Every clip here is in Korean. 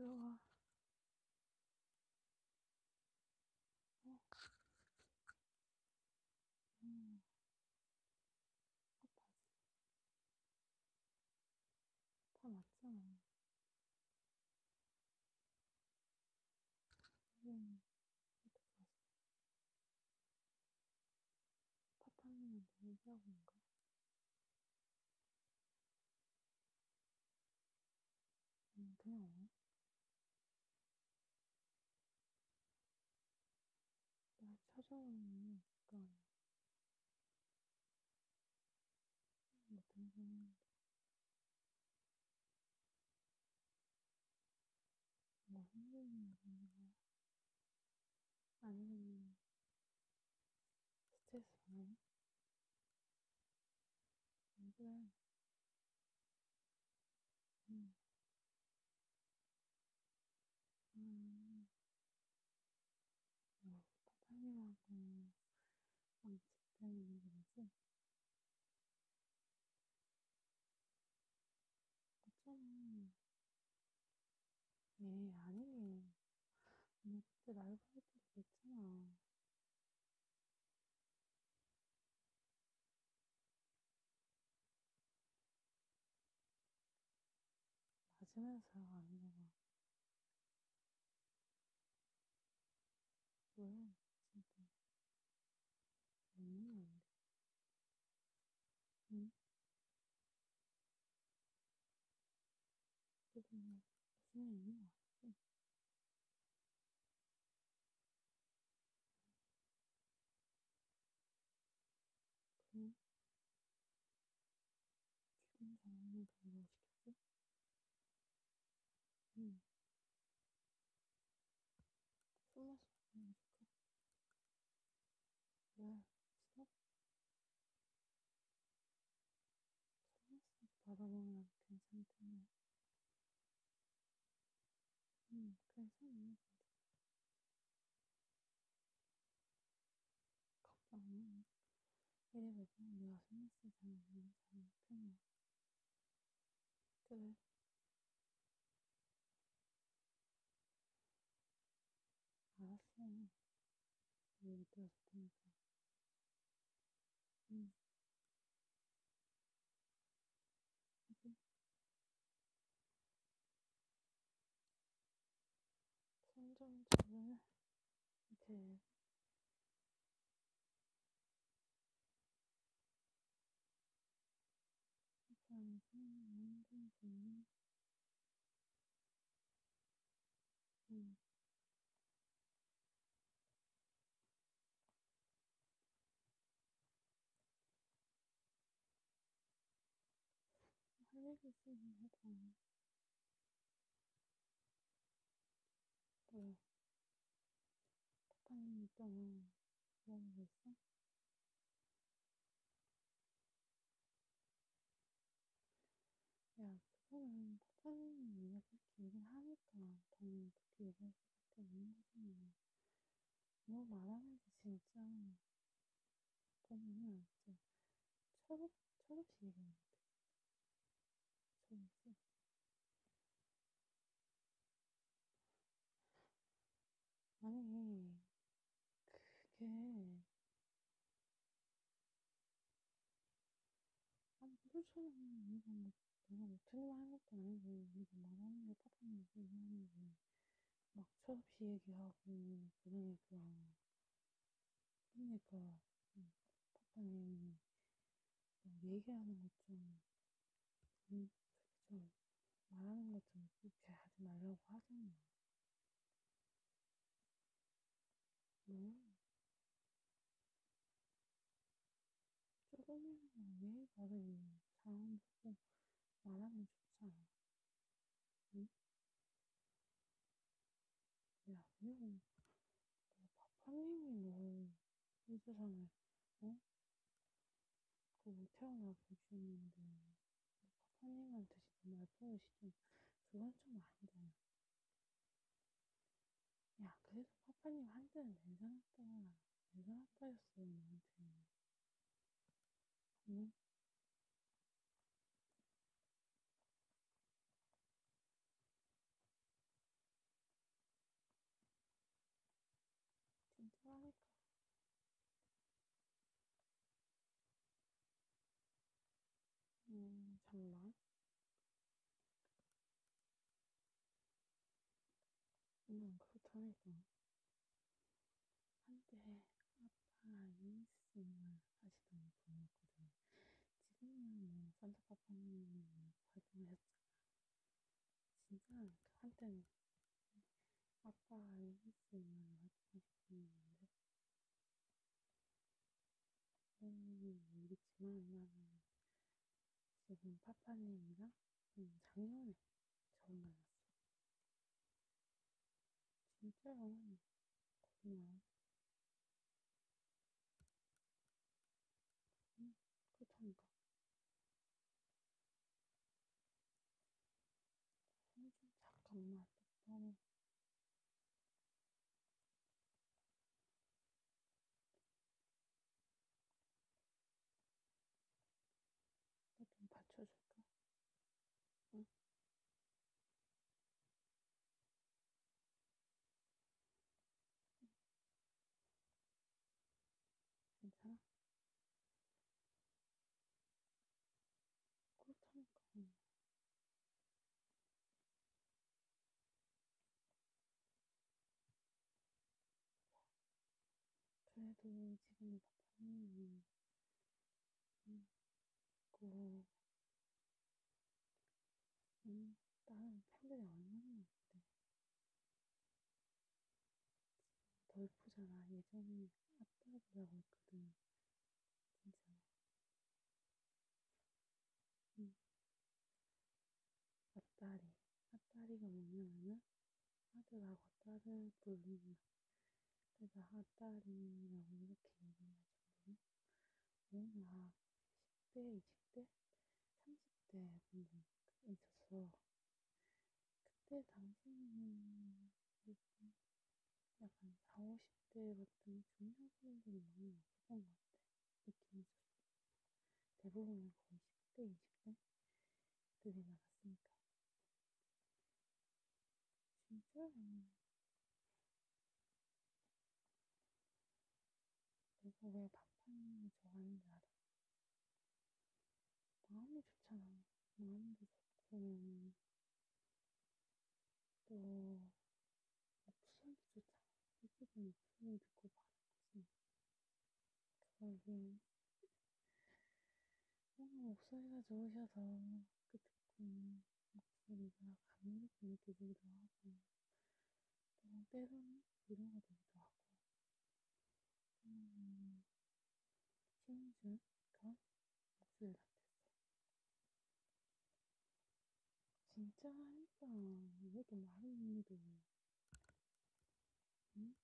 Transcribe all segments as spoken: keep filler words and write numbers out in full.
들어가. 어, 음, 다, 다 맞잖아. 음, 어떻게 알았어? 파파님한테 얘기하고 있는 거야? 음, 그냥 와. 날 찾아오는 거니까, 뭐 등산하는데, 뭐 힘든 일 있는 거야? 아니면 스트레스 받니? 왜 그래? 음, 음, 뭐, 파파님하고 막 집되는 거지? 어쩌면, 에이, 아니니. 너 그때 날 볼 때도 그랬잖아. 맞으면서요, 아니면, 왜? 진짜, 너무 안 돼. 응? 그래도 뭐, 무슨 일 있는 거 아니지? 응? 기분 전환을 불러시켰지? 응. 술 마시고 보내줄까? 왜? 싫어? 술 마시고 받아보면 괜찮대. 응, 괜찮아. 걱정 안 해. 이래봬도 내가 술 마시지 않으면 잘 편해. 그래, 알았어. 얘기 들었을 테니까. 응, 하긴. 점점 저를 이렇게 사람이 생각하는 힘들지. 응, 할 얘기 있으면 해봐. 왜? 파파님 있잖아. 뭐하고 있어? 야, 그거는 파파님이 네가 그렇게 얘기를 하니까 당연히 그렇게 얘기할 수밖에 없는 거잖아. 너 말하는 게 진짜 보면은 진짜 철없, 철없이 얘기하는 것 같아. 철없이. 아니, 그게, 아니, 그렇잖아. 내가 뭐, 내가 뭐 틀리면 한 것도 아니고, 네가 말하는 게 파파님 얘기하는 게 막 철없이 얘기하고, 그러니까, 그러니까, 음, 파파님이 막 얘기하는 것 좀, 음, 그렇게 좀 말하는 것 좀 그렇게 하지 말라고 하잖아. 뭐, 조금이나마 예의 바르게 상황 보고 말하면 좋잖아. 응? 야, 그리고 뭐 파파님이 뭐, 이 세상에, 어? 그뭐 태어나 보셨는데, 파파님한테 진짜 말버릇이 좀, 그건 좀 아니다. 야, 그래도 파파님 한때는 괜찮았다. 괜찮았다였어, 나한테. 응? 잠깐만. 음, 그렇다니까. 한때 아빠 이인승을 하시던 분이었거든. 지금은 뭐 산타파파님 활동을 했잖아. 진짜 한때는 아빠 이인승을 활동하신 분이었는데 음, 모르겠지만 나는 지금 파파님이랑 음, 작년에 처음 만났어. 진짜로 거짓말. 응, 그렇다니까. 음, 좀 잠깐만. 너무 나좀 받쳐줄까? 응? 괜찮아? 그렇다니까. 응. 그래도 지금 파파님이 음, 그 음, 나는 팬들이 얼마나 많은데 더 예쁘잖아. 예전에 아빠라고 했거든. 진짜. 음, 앞다리. 앞다리가 뭐냐면은 아들하고 딸을 부르는 그래서 앞다리라고 이렇게 얘기할 정도로 뭔가 십 대, 이십 대, 삼십 대 분들 있었어. 그때 당시에는 그래도 약간 사십, 오십 대 같은 중년층들이 많이 없었던 것 같아. 느낌이 있었어. 대부분은 거의 십 대, 이십 대들이 많았으니까. 진짜 음, 내가 왜 반팔을 좋아하는지 알아? 마음이 좋잖아. 마음도 좋고, 또 목소리도 좋잖아. 예쁘게 목소리 듣고 말하는 거지. 그러기 뭔가 목소리가 좋으셔서 그 듣고 목소리가 감미롭게 느껴지기도 하고, 또 때로는 위로가 되기도 하고, 음, 힘이 준 그런 목소리 같았어. 진짜 하니까 왜 이렇게 말은 해도 응?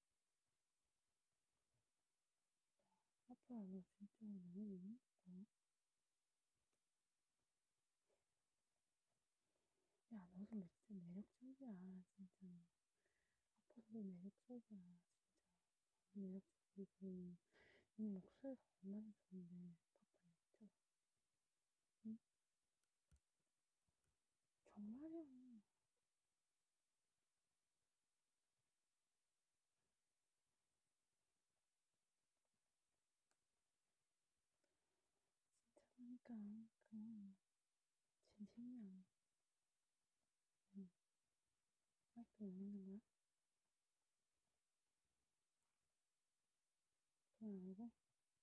아빠 너 진짜 너무 재밌다. 야 너도 진짜 매력적이야 진짜. 아빠도 매력적이야 진짜. 매력적이고 이 목소리가 얼마나 좋은데 파파 진짜. 응? 정말이야. 진짜 그러니까 그건 진심이야. 응. 아직도 못 믿는 거야? 그건 아니고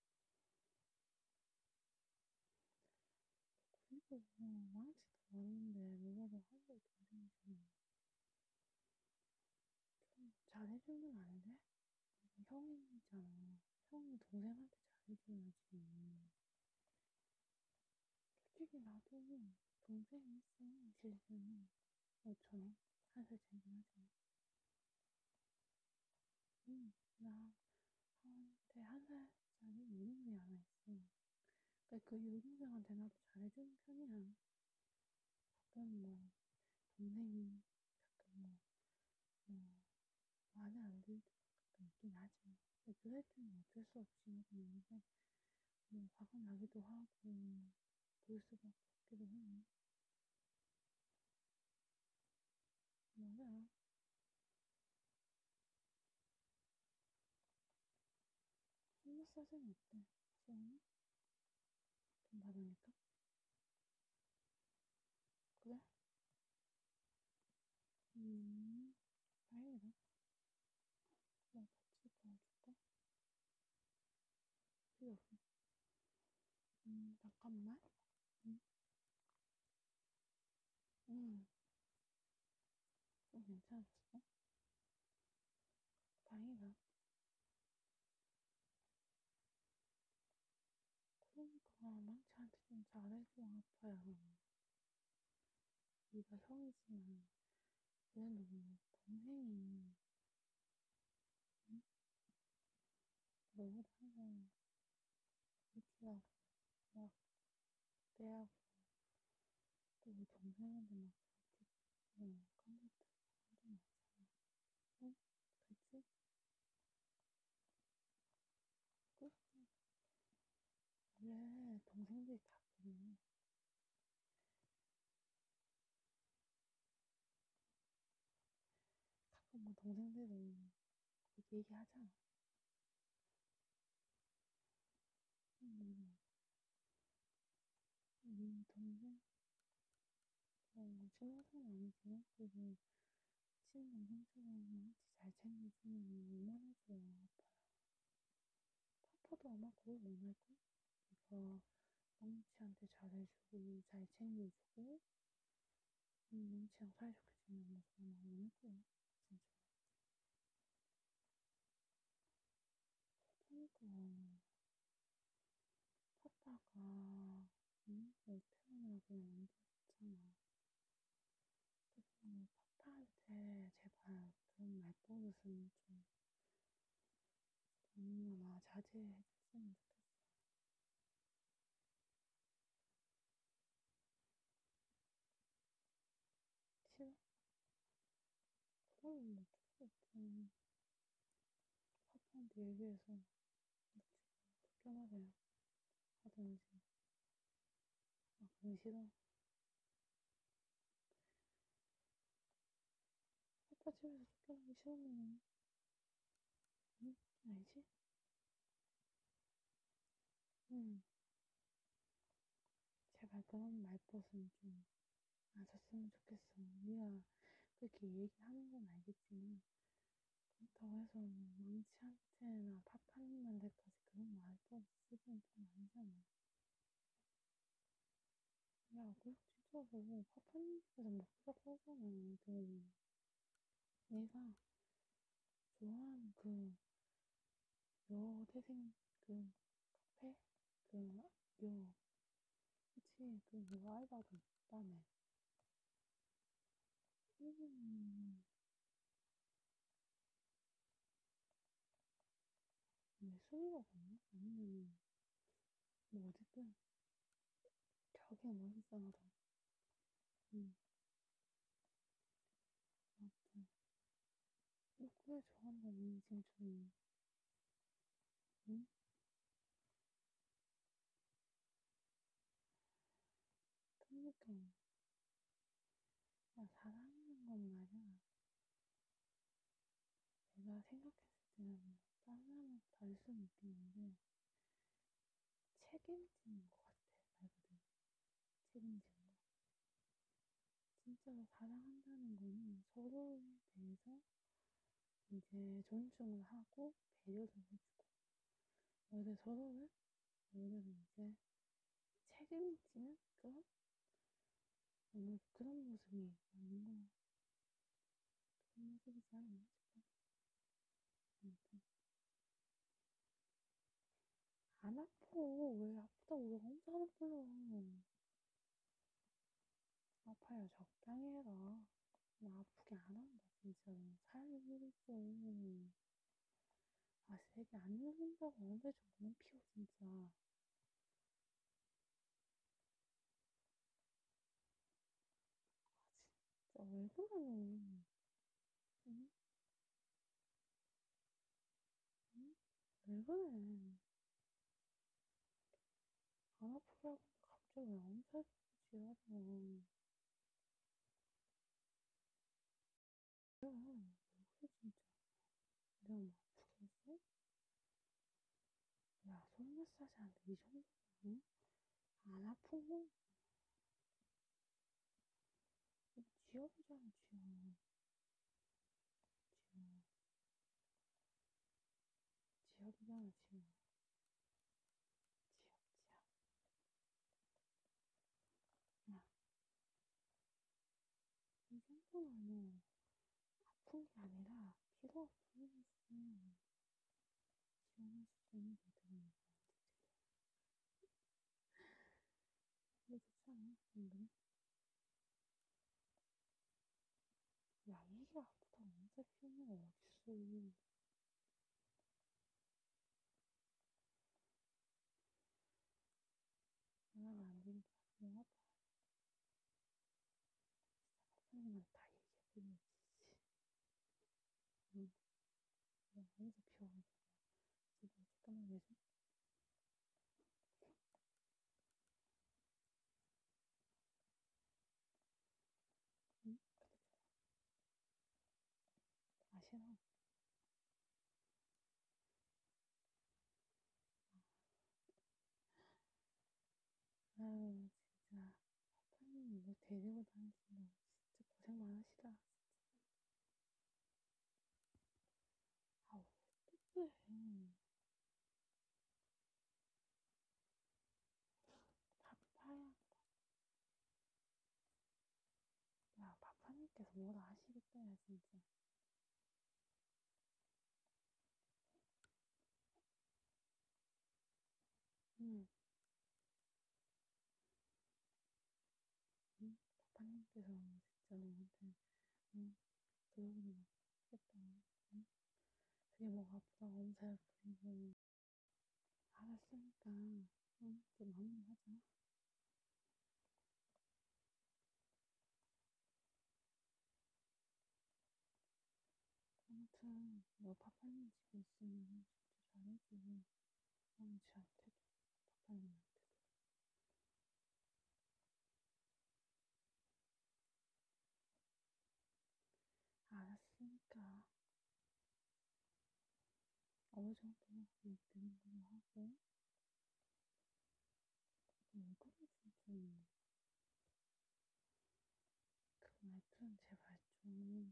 그리고 뭐 망치도 왔는데 누가 더 한국 동생이잖아. 좀 잘해주면 안 돼? 형이잖아. 형이 동생한테 잘해줘야지. 솔직히 나도 동생이 있어. 실은 너처럼 한 살 차이긴 하지만. 응, 나 한테 한 살짜리 여동생이 하나 있어. 그러니까 그 여동생한테 나도 잘해주는 편이야. 가끔 뭐 동생이 가끔 뭐, 뭐 마음에 안 들 때가 가끔 있긴 하지. 근데 그럴 때는 어쩔 수 없이 하고 있는데 뭐 화가 나기도 하고 볼 수밖에 없기도 해. 맞아. 홈 마사지는 어때? 시원해? 돈 받으니까? 음, 잠깐만. 음, 음, 좀 괜찮아졌어? 다행이다. 그러니까 망치한테 좀 잘해줘, 아파야. 네가 형이지만 그래도 동생이 응? 너보다 한살 밑이라고 막 빼하고 또 동생한테 막 그렇게 어, 깜짝도 하지 마잖아. 응? 그치? 그치? 원래 동생들이 다 그래. 가끔 뭐 동생들은 그렇게 얘기하잖아. 음, 음, 동생? 어, 친동생은 아니지만 그래도 친동생처럼 망치 잘 챙겨주면 얼마나 좋아. 파파도 아마 그걸 원할걸? 네가 망치한테 잘해주고 잘 챙겨주고 음, 망치랑 사이좋게 지내는 모습 아마 원할 거야. 진짜. 그러니까 파파가 응? 너 태어나고 만들었잖아. 그래서 파파한테 제발 그런 말버릇은 좀 너무나 자제해줬으면 좋겠어. 싫어? 그럼 뭐 어쩔 수 없지. 파파한테 얘기해서 놓치고 쫓겨나게 하든지. 아, 그건 싫어. 파파 집에서 쫓겨나기 싫으면 응? 알지? 응. 제발 그런 말벗은 좀 안 썼으면 좋겠어. 네가 그렇게 얘기하는 건 알겠지만 그렇다고 해서 뭐 망치한테나 파파님한테까지 그런 말벗 쓰기는 좀 아니잖아. 야, 그 진짜로 파파님께서 못 부탁하잖아. 그 내가 좋아하는 그 여대생 그 카페 그여 그치 그 알바도 있다며. 음, 왜 수리가 없나? 아니면 뭐 어쨌든 벽에 뭐 있어나도 응, 아무튼 너 그래 좋아한다니 진출이. 응? 그러니까 나 사랑하는 건 말이야. 내가 생각했을 때는 다른 사람은 다를 수는 있겠는데 책임지는 것 같아 말 그대로. 책임지는 거. 진짜로 사랑한다는 거는 서로에 대해서 이제 존중을 하고 배려를 해주고 원래 서로를 원래 이제 책임지는 그런 음, 그런 모습이 있는 거 그런 모습이지 않나 싶어. 아무튼 안 아파. 왜 아프다고 왜 혼자 하나 불러. 아파요. 적당히 해라. 나 아프게 안 한다 진짜로. 살려줘. 아 세게 안 누른다고 언제 저는 피워 진짜. 아 진짜 왜 그러니. 응? 응? 왜 그래. 안 아프다고 갑자기 왜 엄살 지랄이야. 야, 왜 그래 진짜. 내가 뭐 아프게 했어? 야, 손 마사지 하는데 이 정도면 응? 안 아픈 거? 지압이잖아, 지압. 지압. 지압이잖아, 지압. 정도는 뭐 아픈 게 아니라 피로가 풀리면 시원한 수준이 되더라고요. 근데 좋지 않아? 안 그래? 야, 이게 아프다. 언제 피우는 거 어딨어. 나는 안 되니까 너무 아파. 선생님한테 다 얘기해버려야지. 응, 내가 혼자 피워가지고. 지금 잠깐만 계속. 응? 아, 싫어. 아유, 진짜. 파파님 뭐 데리고 다니시느라 진짜 고생 많으시다. 아, 왜 그래? 파파야. 야, 파파님께서 뭐라 하시겠다, 야, 진짜. 응, 응? 파파님께서 진짜 너한테, 응, 그러기는 막 하겠다. 응? 그게 뭐가 아프다고 엄살 부리고. 알았으니까, 응, 이제 마무리하자. 아무튼, 너 파파님 집에 있으면 진짜 잘해줘. 엄지한테도, 파파님한테도. 알았으니까, 어느 정도 얘기되는 걸로 하고, 왜 그래, 진짜. 그 말투는 제발 좀,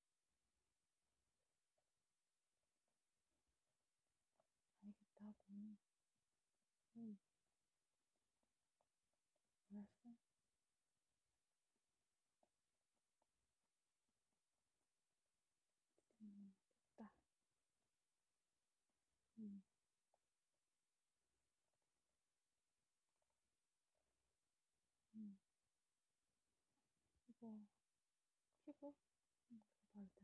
알겠다고. 응, 알았어? 응, 됐다. 응, 응. 이거, 피부? 응, 그거 바르자.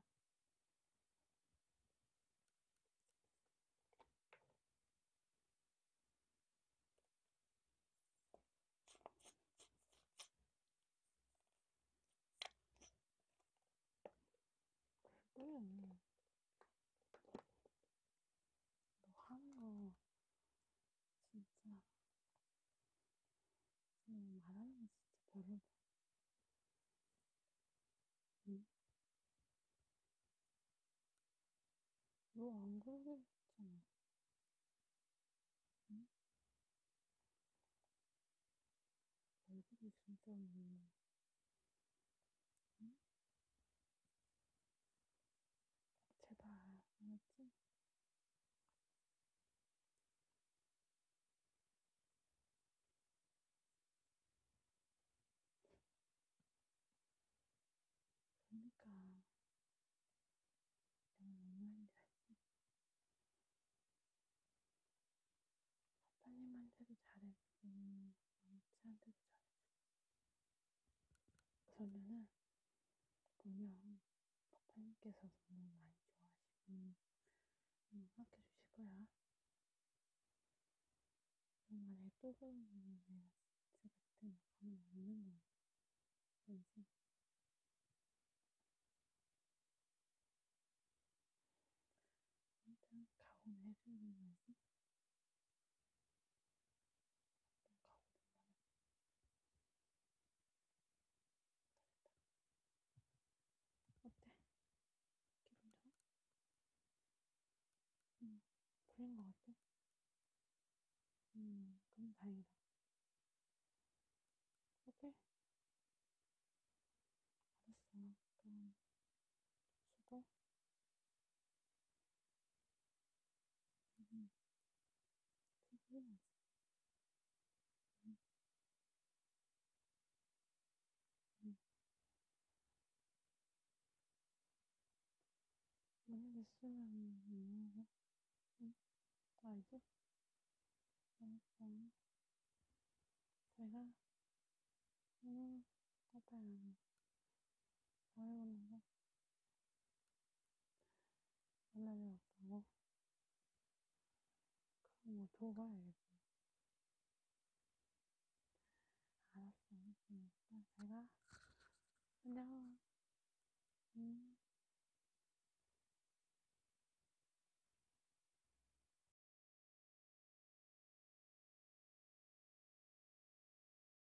그래, 너 하는 거, 진짜, 응, 말하는 거 진짜 별로다. 응? 너 안 그러기로 했잖아. 응? 얼굴이 진짜, 응? 제발, 알았지? 그러니까, 내가 뭔 말인지 알지? 사장님한테도 잘해주고, 남친한테도 잘해주고. 그러면은, 분명, 파파님께서 너무 많이 좋아하시고, 응, 아껴주실 거야. 만약에 또 그러면 내가 진짜 그때 가만 안 있는 거야. 알지? 아무튼, 각오는 해줘야 되는 거지? 각오는 말해. 어때? 기분 좋아? 응. 풀린 거 같아? 음, 그럼 다행이다. 오케이, 알았어. 그럼, 수고. 응, 피곤하지. 응, 응. 있으면 있는 거? 응? 알지? 알았어. 제가, 응, 아빠랑 잘해보는 거 만나지 없다고? 그럼 뭐 줘봐야겠지. 알았어. 알았으니까 제가, 안녕.